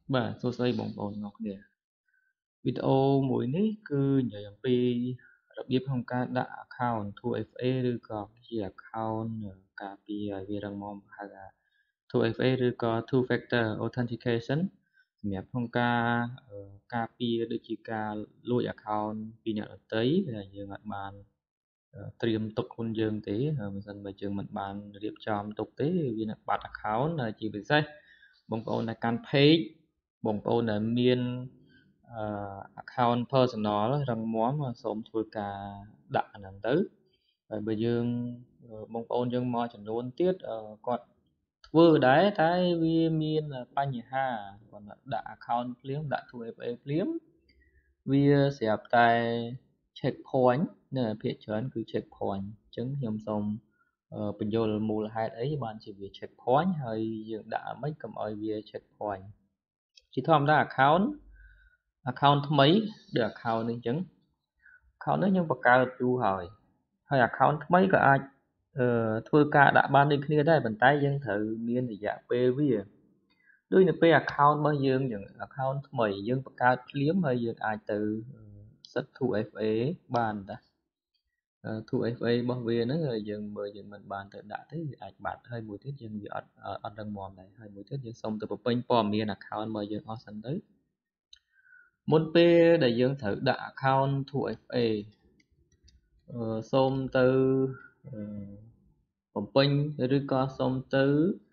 បាទសួស្តីបងប្អូនទាំងអស់គ្នាវីដេអូមួយនេះគឺនិយាយអំពីរបៀបក្នុងការដាក់ account 2FA ឬក៏ជា account ការពារឲ្យវារឹងមាំហៅថា 2FA ឬក៏ two factor authentication សម្រាប់ក្នុងការការពារដូចជាការលួច account ពីអ្នកដទៃដែលយើងអាចបានត្រៀមទុកខ្លួនយើងទេបើមិនបើយើងមិនបានរៀបចំទុកទេវានឹងបាត់ account ហើយជាពិសេសបងប្អូនដែលកាន់ page បងប្អូនដែលមានaccount personal រឹងមាំសូមធ្វើការដាក់អាហ្នឹងទៅហើយបើយើងបងប្អូនយើងមកចំនួនទៀតគាត់ធ្វើដែរតែវាមានបញ្ហាគាត់ដាក់ account ភ្លាមដាក់ 2FA ភ្លាមវាស្រាប់តែ check point នៅភាគច្រើនគឺ check point អញ្ចឹងខ្ញុំសូមបញ្យល់មូលហេតុអីបានជាវា check point ហើយយើងដាក់អ្មិចកុំឲ្យវា check point ជាធម្មតា account ថ្មីដូច account នេះអញ្ចឹង account នេះខ្ញុំបង្កើតយូរហើយ account ថ្មីក៏អាចធ្វើការដាក់បានដូចគ្នាដែរប៉ុន្តែយើងត្រូវមានរយៈពេលវាដូចនៅពេល account របស់យើងអញ្ចឹង account ថ្មីយើងបង្កើតភ្លាមហើយយើងអាចទៅសិត 2FA បានតា 2FA របស់វាហ្នឹងយើងមើលយើងមិនបានទៅដាក់ទេវាអាចបាត់ហើយមួយទៀតយើងវាអត់រឹងមាំដែរហើយមួយទៀតយើងសូមទៅបំពេញព័ត៌មាន account របស់យើងអស់សិនទៅមុនពេលដែលយើងត្រូវដាក់ account 2FA សូមទៅបំពេញឬក៏សូមទៅ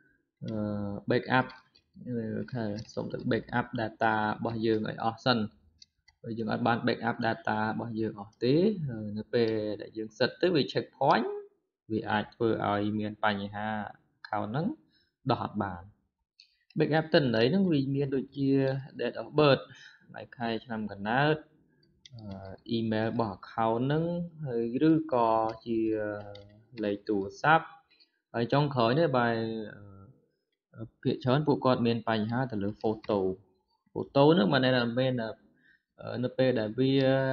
backup ថាសូមទៅ backup data របស់យើងឲ្យអស់សិនបើយើងអត់បាន backup data របស់យើងអស់ទេនៅពេលដែលយើង set ទៅវា check point វាអាចធ្វើឲ្យមានបញ្ហា account ហ្នឹងដោះអត់បាន backup ទិន្នន័យហ្នឹងវាមានដូចជា date of birth ថ្ងៃខែឆ្នាំកំណើតemail របស់ account ហ្នឹងហើយឬក៏ជាលេខទូរស័ព្ទហើយចុងក្រោយនេះបើភាគច្រើនពួកគាត់មានបញ្ហាទៅលើ photo ហ្នឹងមិនមែននៅពេលដែលវា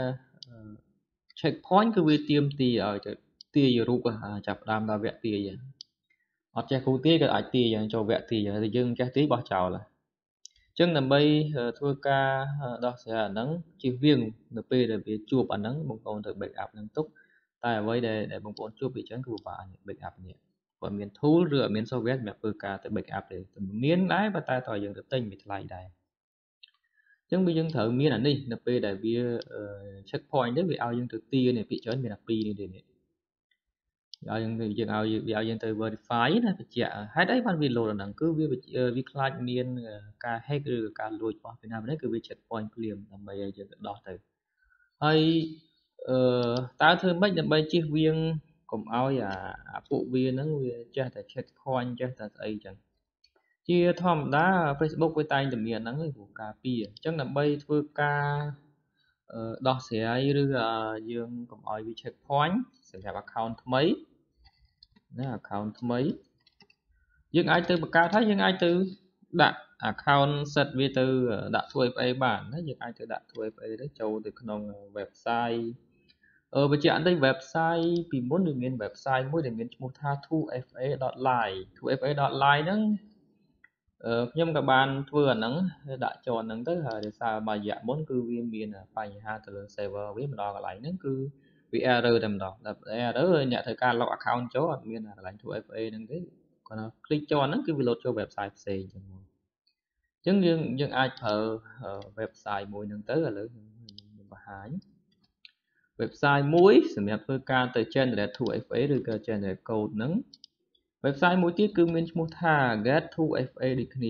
check point គឺវាទាមទារឲ្យទៅទាយរូបចាប់ផ្ដើមដល់វគ្គទាយអត់ចេះគ្រូទាយក៏អាចទាយចូលវគ្គទាយតែយើងមិនចេះទាយបោះចោលអញ្ចឹងដើម្បីធ្វើការដោះស្រាយអាហ្នឹងជៀសវាងនៅពេលដែលវាជួបអាហ្នឹងបងប្អូនត្រូវ backup ហ្នឹងទុកតែអ្វីដែលបងប្អូនជួបពីចឹងគឺពិបាក backup នេះគាត់មាន tool ឬអត់មាន software សម្រាប់ធ្វើការទៅ backup ទេមានដែរប៉ុន្តែតើយើងទៅទិញវាថ្លៃដែរអញ្ចឹងយើងត្រូវមានអានេះនៅពេលដែលវា check point ទៅវាឲ្យយើងទៅទានេះពីច្រើនមានតែ2នេះទេនេះឲ្យយើងវាឲ្យយើងទៅ verify ណាបញ្ជាក់ហេតុអីបានវា load អាហ្នឹងគឺវាខ្លាចមានការ hack ឬការលួចរបស់ពីណាម្នេះគឺវា check point ភ្លាមដើម្បីឲ្យយើងទៅដោះទៅហើយតើធ្វើម៉េចដើម្បីជៀសវាងកុំឲ្យអាពួកវាហ្នឹងវាចេះតែ check point ចេះតែស្អីចឹងជាធម្មតា Facebook វាតែងតែមានហ្នឹងព្រោះការពារអញ្ចឹងដើម្បីធ្វើការដោះស្រាយឬយើងកុំឲ្យវា check point សម្រាប់ account ថ្មីណា account ថ្មីយើងអាចទៅបង្កើតហើយយើងអាចទៅដាក់ account set វាទៅដាក់ 2FA បានណាយើងអាចទៅដាក់ 2FA ទៅចូលទៅក្នុង website បញ្ជាក់នេះ website ពីមុនវាមាន website មួយដែលមានឈ្មោះថា 2fa.live ហ្នឹងខ្ញុំក៏បានធ្វើអាហ្នឹងដាក់ចូលហ្នឹងទៅហើយដោយសារមួយរយៈមុនគឺវាមានបញ្ហាទៅលើ server វាម្ដងកន្លែងហ្នឹងគឺវា error តែម្ដងតែ error អ្នកត្រូវការ log account ចូលអត់មានកន្លែង 2FA ហ្នឹងទេគាត់ថា click ចូលហ្នឹងគឺវា load ចូល website ផ្សេងចឹងមកអញ្ចឹងយើងអាចប្រើ website មួយហ្នឹងទៅឥឡូវខ្ញុំបង្ហាញ website មួយសម្រាប់ធ្វើការទៅ generate 2FA ឬក៏ generate code ហ្នឹង website មួយទៀតគឺមានឈ្មោះថា get2fa ដូចគ្នា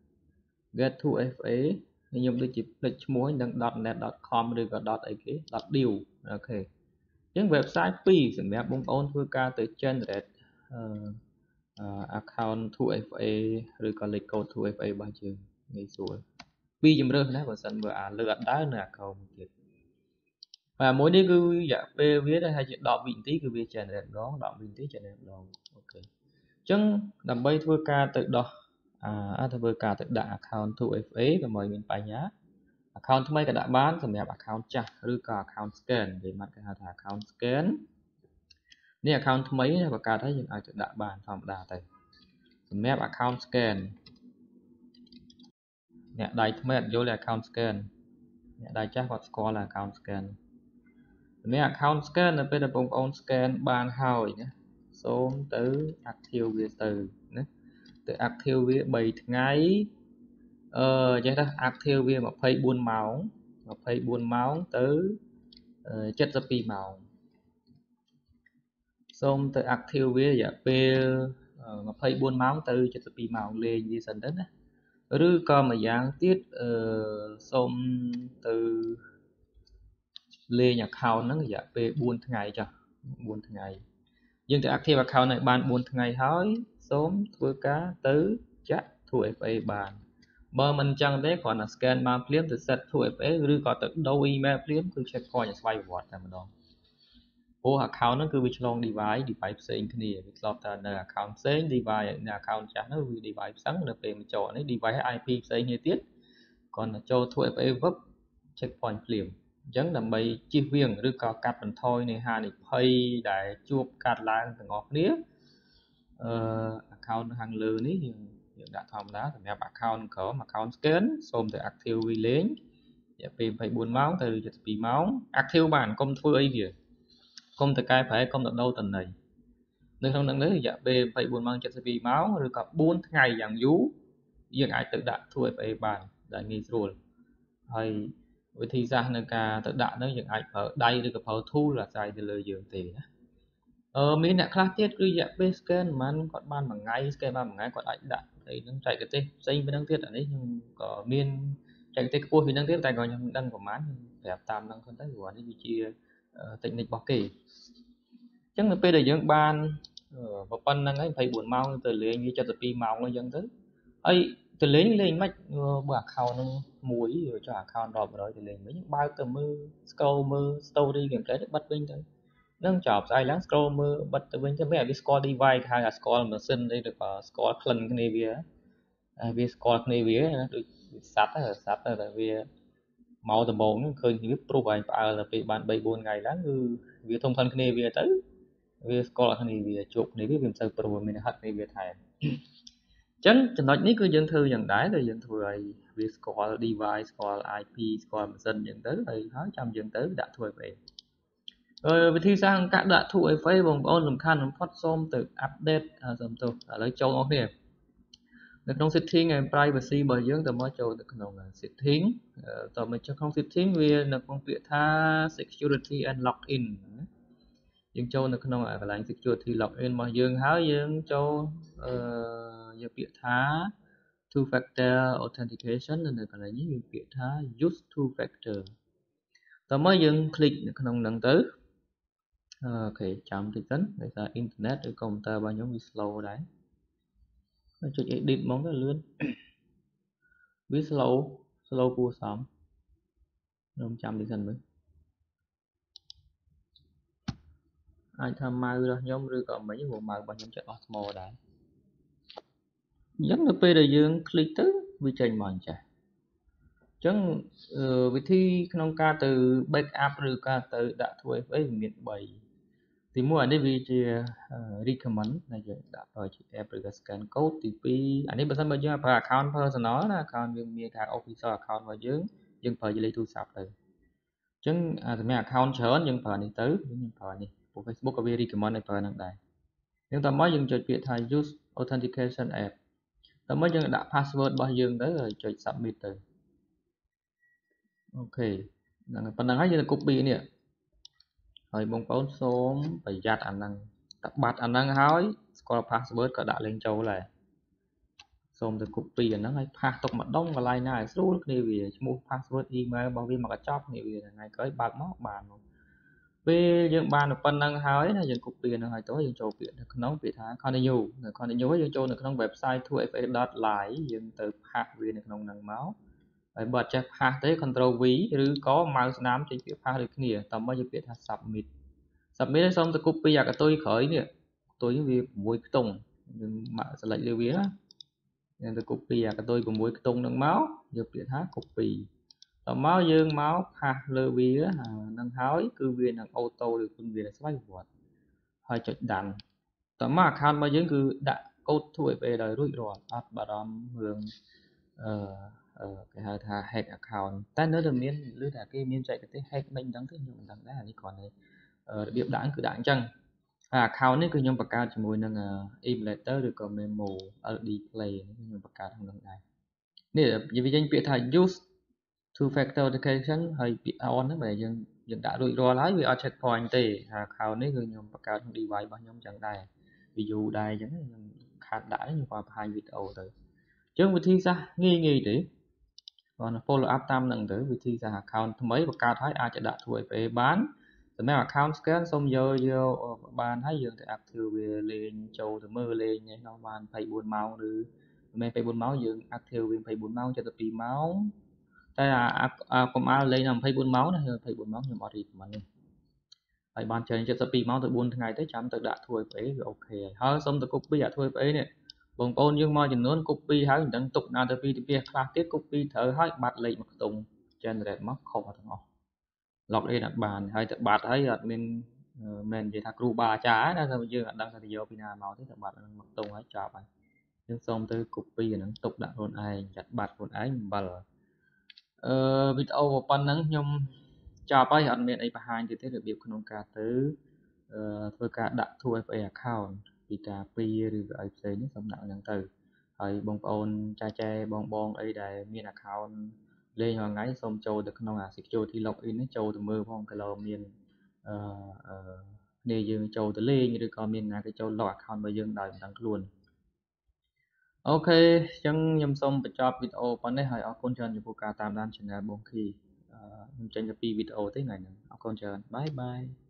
get2fa ខ្ញុំដូចជាភ្លេចឈ្មោះហ្នឹង .net.com ឬក៏ .អីគេ .dew អូខេអញ្ចឹង website 2សម្រាប់បងប្អូនធ្វើការទៅ generate account 2FA ឬក៏លេខកូដ 2FA របស់យើងងាយស្រួលពីរជំរើសណាបើសិនបើលើអត់ដើរនៅ account មួយទៀតបាទមួយនេះគឺរយៈពេលវាតែហើយជា10វិនាទីគឺវា generate ម្ដង10វិនាទី generate ម្ដងអូខេអញ្ចឹងដើម្បីធ្វើការទៅដោះធ្វើការទៅដាក់ account 2FA កុំឲ្យមានបញ្ហា account ថ្មីក៏ដាក់បានសម្រាប់ account ចាស់ឬក៏ account scan និយាយមកគេហៅថា account scan នេះ account ថ្មីបង្កើតហើយយើងអាចទៅដាក់បានធម្មតាទៅសម្រាប់ account scan nè đại thay vô là account scan nè đại chắc hoặc score là account scan nè account scan là bây giờ bông on scan bàn hỏi nhé số tới active về từ nè từ active về 7 ngày chắc là active về mà pay buôn máu tới chất giáp pi máu xong tới active về dạ pe mà pay buôn máu tới chất giáp pi máu lên đi sân đất rồi còn mà dạng tiết xong từ lên account nó dạ pe buôn ngày cho buôn ngày nhưng từ active account này ban buôn ngày hỏi sớm thua cá tứ chắc thua FA bàn bờ mình chẳng đấy còn là scan mà phím từ set thua FA rồi còn từ đâu email phím cứ check coi như swipe word là mình đó ô account nó cứ bị long deviceផ្សេងគ្នាវាធ្លាប់តែនៅ account ផ្សេង device នៅ account ចាស់នោះវា device ផ្សឹងនៅពេលមកចូលនេះ device IP ផ្សេងគ្នាទៀតcòn làចូលធ្វើ FA web check point ភ្លាមអញ្ចឹងដើម្បីជៀសវាងឬក៏កាត់បន្ថយនៃហានិភ័យដែលជួបកាត់ឡើងទាំងអស់គ្នាaccount ខាងលើនេះយើងដាក់ធម្មតាសម្រាប់ account ក្រោម account scan សូមទៅ active វាលេងរយៈពេល24ម៉ោងទៅ72ម៉ោង active បានកុំធ្វើអីវាកុំទៅកែប្រែកុំទៅដូរតំណែងនៅក្នុងនឹងរយៈពេល24ម៉ោង72ម៉ោងឬក៏4ថ្ងៃយ៉ាងយូរយើងអាចទៅដាក់ធ្វើ FA បានដែលងាយស្រួលហើយវិធីសាស្ត្រในការទៅដាក់នោះយើងអាចប្រើដៃឬក៏ប្រើ tool អាស្រ័យទៅលើយើងទេណាមានអ្នកខ្លះទៀតគឺរយៈពេល scan ប្រហែលគាត់បានមួយថ្ងៃ scan បានមួយថ្ងៃគាត់អាចដាក់អីហ្នឹងចែកទេសផ្សេងពីហ្នឹងទៀតអានេះខ្ញុំក៏មានចែកទេសខ្ពស់ពីហ្នឹងទៀតតែក៏ខ្ញុំមិនដឹងប្រហែលប្រាប់តាមហ្នឹងទៅព្រោះនេះវាជា technique របស់គេអញ្ចឹងនៅពេលដែលយើងបានប៉ុណ្្នឹងហើយ24ម៉ោងទៅលេងវា72ម៉ោងអញ្ចឹងទៅហើយទៅលេងមិនបើ account ហ្នឹងមួយចុះ account រាប់រយទៅលេងវិញបើកទៅមើល scroll មើល story គេទៅបិទវិញទៅនឹងចប់ស្អីឡើង scroll មើលបិទទៅវិញទៅមិនឲ្យវាស្គាល់ device ហៅថាស្គាល់ machine ទេឬក៏ស្គាល់ក្លិនគ្នាវាស្គាល់គ្នាវាដូចសัตว์តែវាមកដំបូងហ្នឹងឃើញវាព្រោះឯងផ្អើលទៅពេលបាន3 4ថ្ងៃឡើងគឺវាធំក្លិនគ្នាវាទៅវាស្គាល់គ្នាវាជួបគ្នាវាមិនសូវព្រោះមានហិតគ្នាវាថែមអញ្ចឹងចំណុចនេះគឺយើងធ្វើយ៉ាងដែរតែយើងធ្វើឲ្យវាស្គាល់ device ស្គាល់ IP ស្គាល់ machine អញ្ចឹងទៅហើយចាំយើងទៅដាក់ធ្វើFA វិធីសាស្ត្រការដាក់ 2FA បងប្អូនសំខាន់បំផុតសូមទៅ update សូមទោសឥឡូវចូលអស់គ្នានៅក្នុង setting and privacy របស់យើងតើមកចូលទៅក្នុង setting តើមកចូលក្នុង setting វានៅក្នុងពាក្យថា security and login យើងចូលនៅក្នុងកន្លែង security login របស់យើងហើយយើងចូលយកពាក្យថា two factor authentication នៅកន្លែងនេះមានពាក្យថា use two factor តើមកយើង click នៅក្នុងហ្នឹងទៅអូខេចាំតិចសិនដោយសារអ៊ីនធឺណិតឬកុំព្យូទ័ររបស់ខ្ញុំវា slow ដែរចុច edit ហ្មងទៅលឿនវា slow គួរសមខ្ញុំចាំតិចសិនមើលអាចថាម៉ៅរបស់ខ្ញុំឬក៏មិនព្រោះម៉ៅរបស់ខ្ញុំចិត្តអស់ថ្មដែរអញ្ចឹងនៅពេលដែលយើង click ទៅវាចេញមកអញ្ចឹងអញ្ចឹងវិធីក្នុងការទៅ backup ឬការទៅដាក់ធ្វើ FA វាមាន3ទី1អានេះវាជា recommend ដែលយើងដាក់ប្រើជា app ឬក៏ scan code ទី2អានេះបើសិនបើយើងប្រើ account personal ណា account យើងមានថា official account របស់យើងប្រើជាលេខទូរស័ព្ទទៅអញ្ចឹងសម្រាប់ account ច្រើនយើងប្រើនេះទៅយើងប្រើនេះព្រោះ Facebook ក៏វា recommend ឲ្យប្រើហ្នឹងដែរយើងតមកយើងចុចពាក្យថា use authentication app តមកយើងដាក់ password របស់យើងទៅហើយចុច submit ទៅអូខេហ្នឹងប៉ុណ្្នឹងហើយយើងទៅ copy នេះហើយបងប្អូនសូមប្រយ័ត្នអាហ្នឹងតែបាត់អាហ្នឹងហើយស្គាល់ password ក៏ដាក់លេងចូលដែរសូមទៅ copy អាហ្នឹងហើយ pass ទុកម្ដុំកន្លែងណាឲ្យស្រួលគ្នាវាឈ្មោះ password email របស់វាមកកញ្ចប់គ្នាវាថ្ងៃក្រោយបើកមកបានពេលយើងបានប៉ុណ្្នឹងហើយណាយើង copy ហ្នឹងហើយទៅយើងចូលពាក្យនៅក្នុងពាក្យថា continue នៅ continue យើងចូលនៅក្នុង website tofa.live យើងទៅ pass វានៅក្នុងហ្នឹងមកហើយបើអត់ចេះ pass ទេ control V ឬក៏ mouse ស្នាមចេញពាក្យ pass ដូចគ្នាតមកយើងពាក្យថា submit ហើយសូមទៅ copy អាកតុយក្រោយនេះកតុយវា6ខ្ទង់យើងមក select លើវាណាយើងទៅ copy អាកតុយ6ខ្ទង់ហ្នឹងមកយកពាក្យថា copy តមកយើងមក pass លើវាហ្នឹងហើយគឺវានឹង auto ឬគុណវានឹងស្វ័យប្រវត្តិហើយចុច done តមក account របស់យើងគឺដាក់ code 2FA ដោយរួចរាល់អត់បារម្ភរឿង cái hai tha hack account ta nữa là miễn lưới là cái miễn chạy cái hack bên đắng thế nhưng đắng đấy là đi còn này điệp đảng cứ đảng chăng account này cứ nhung bạc cao chỉ mùi nâng emulator được còn memo ở display nhung bạc cao thằng này nè vì danh biệt thay use two factor authentication hay bị on đó mà dừng đã rủi ro lái vì ở checkpoint thì account này cứ nhung bạc cao thằng device bao nhung chẳng đây ví dụ đây chẳng khá đã như qua hai video rồi chứวิธีซะងាយទេcòn follow up តាមនឹងទៅវិធីសាស្ត្រ account ថ្មីបង្កើតហើយអាចจะដាក់ធ្វើឲ្យបានសម្រាប់ account scan សូមយកបានហើយយើងទៅ active វាលេងចូលទៅមើលលេងនេះនោះបាន24ម៉ោងឬមិនមែន24ម៉ោងយើង active វា24ម៉ោង72ម៉ោងតែកុំឲ្យលេងដល់24ម៉ោងណា24ម៉ោងខ្ញុំអត់រីកមិននេះហើយបានចេញ72ម៉ោងទៅ4ថ្ងៃទៅចាំទៅដាក់ធ្វើឲ្យវាអូខេហើយសូមទៅ copy អាធ្វើឲ្យនេះបងប្អូនយើងមកចំនួន copy ហើយមិនដឹងទុកណាទៅពីខ្លះទៀត copy ត្រូវហើយបាត់លេខមកខ្ទង់ generate មកខុសទាំងអស់ log in អត់បានហើយទៅបាត់ហើយអត់មានមិននិយាយថាគ្រូបាអាចារ្យណាតែយើងអត់ដឹងថាទៅយកពីណាមកទេទៅបាត់នឹងមកខ្ទង់ហើយចប់ហើយយើងសូមទៅ copy អាហ្នឹងទុកដាក់ខ្លួនឯងចាត់បាត់ខ្លួនឯងអំបិលវីដេអូប៉ុណ្ណឹងខ្ញុំចប់ហើយអត់មានអីបង្ហាញទៀតទេរបៀបក្នុងការទៅធ្វើការដាក់ 2FA account ពីការពីឬក៏អីផ្សេងនេះសូមដាក់អញ្ចឹងទៅហើយបងប្អូនចែបងអីដែលមាន account លេងរាល់ថ្ងៃសូមចូលទៅក្នុងអា security login នេះចូលទៅមើលផងក៏លោកមានគ្នាយើងចូលទៅលេងឬក៏មានណាគេចូល log account របស់យើងដោយមិនដឹងខ្លួនអូខេអញ្ចឹងខ្ញុំសូមបញ្ចប់វីដេអូប៉ុណ្ណេះហើយអរគុណច្រើនចំពោះការតាមដាន channel បងគីខ្ញុំចេញទៅ2វីដេអូទេថ្ងៃហ្នឹងអរគុណច្រើនបាយបាយ